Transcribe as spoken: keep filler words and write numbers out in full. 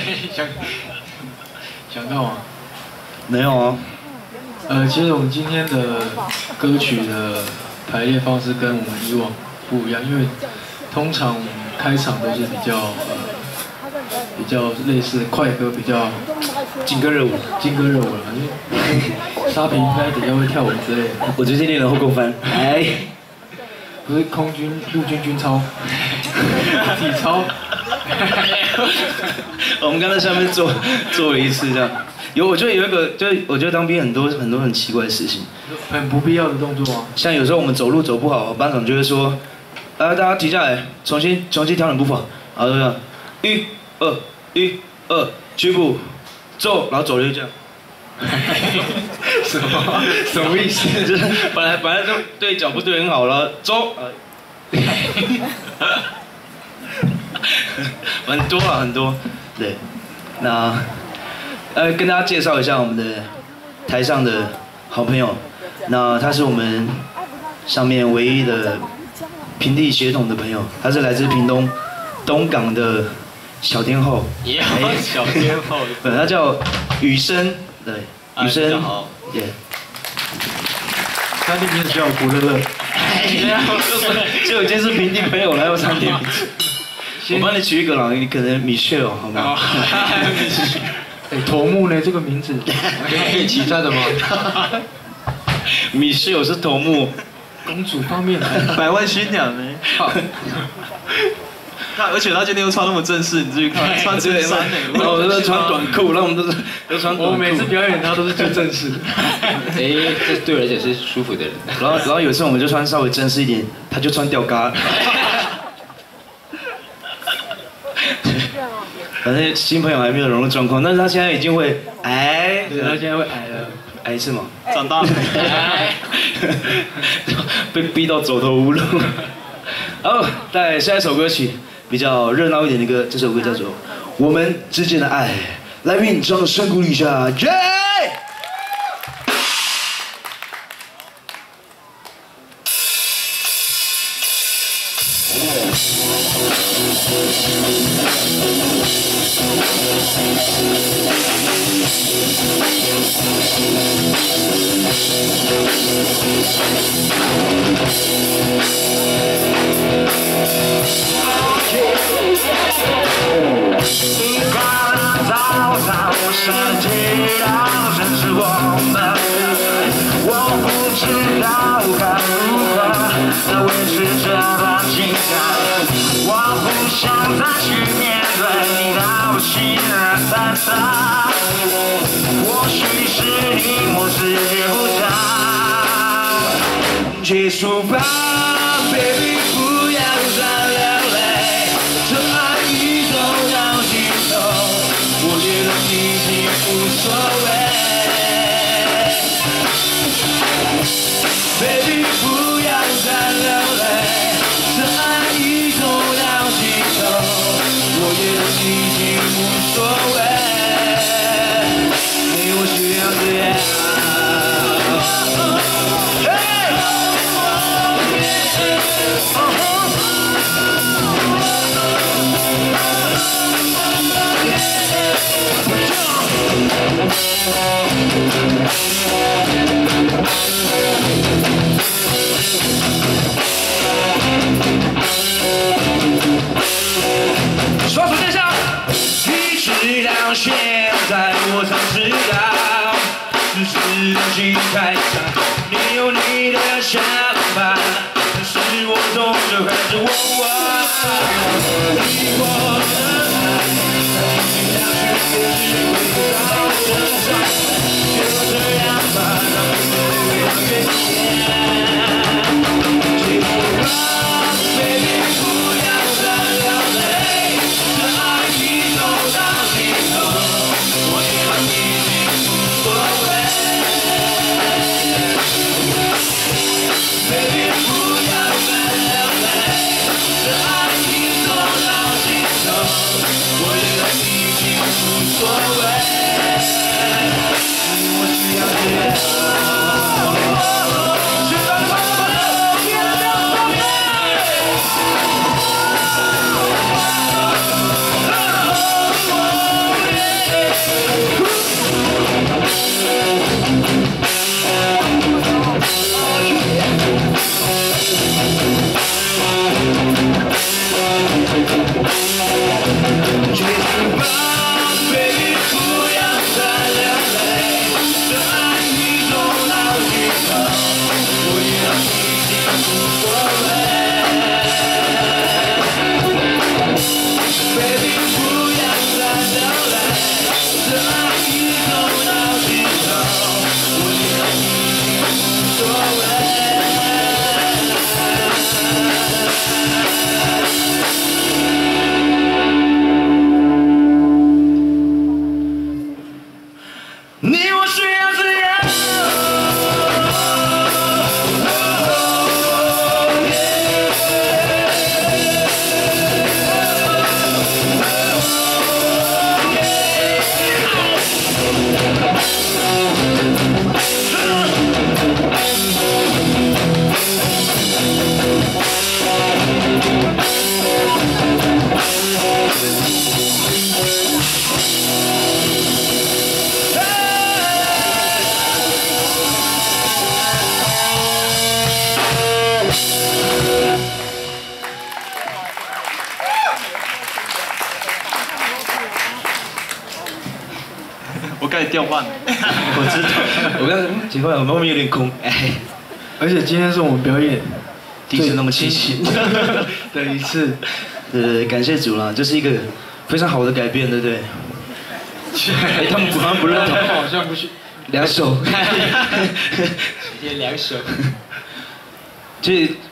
想想到吗？ 没有啊。 呃，其实我们今天的歌曲的排列方式跟我们以往不一样，因为通常我们开场都是比较呃比较类似快歌，比较劲歌热舞， 劲歌热舞了，因为沙平应该比较会跳舞之类的。 我最近练了后空翻，哎， 不是空军、陆军军操、体操。 我们刚才下面做做了一次这样。有，我觉得有一个，就是我觉得当兵很多很多很奇怪的事情， 很不必要的动作啊。 像有时候我们走路走不好，班长就会说，啊，大家停下来，重新重新调整步伐，然后就这样，一、二、一、二，举步，走，然后走了就这样。 什么什么意思？ 就是本来本来就对脚步对很好了，走。很多啊，很多，对，那。呃，跟大家介绍一下我们的台上的好朋友，那他是我们上面唯一的平地血统的朋友，他是来自屏东东港的小天后， 也好，小天后， 对，他叫雨生，对，雨生， 好， 耶， 三弟名字叫古乐乐， 就我今天是平地朋友，来我三弟名字，我帮你取一个啦，你可能米歇尔，好吗？ 哎，头目呢？这个名字可以起他的吗？ 米歇尔是头目， 公主方面， 百万新娘呢？他而且他今天又穿那么正式，你自己看，穿衬衫呢， 然后我都穿短裤，然后我们都是都穿短裤。 我每次表演他都是最正式。 哎，这对我而且是舒服的人。 然后然后有一次我们就穿稍微正式一点，他就穿吊嘎。反正新朋友还没有融入状况，但是他现在已经会矮， 对，他现在会矮了， 矮是吗？ 长大了， 被逼到走投无路。好，带下一首歌曲比较热闹一点的歌，这首歌叫做《我们之间的爱》，来宾掌声鼓励一下，耶！结束吧 ，baby， 不要再流泪，这爱已走到尽头，我觉得已经无所谓。baby， 不要再流泪，这爱已走到尽头，我觉得已经无所谓。你我需要这样。双手接上，一直到现在我才知道，只是东西太长，你有你的想法，但是我总是还是我我，你我的爱，已经让世界回到身上，就这样吧，让我越来越甜，结束吧 ，baby， 不要再流泪，这爱已走到尽头，我觉得已经无所谓。baby， 不要再流泪，这爱已走到尽头。 开始调换。 我知道，我刚刚奇怪，我们后面有点空。哎， 而且今天是我们表演第一次那么清醒的一次。 对对对，感谢主啦，这是一个非常好的改变，对不对？哎，他们好像不认同， 好像不是两手， 也两手。 其实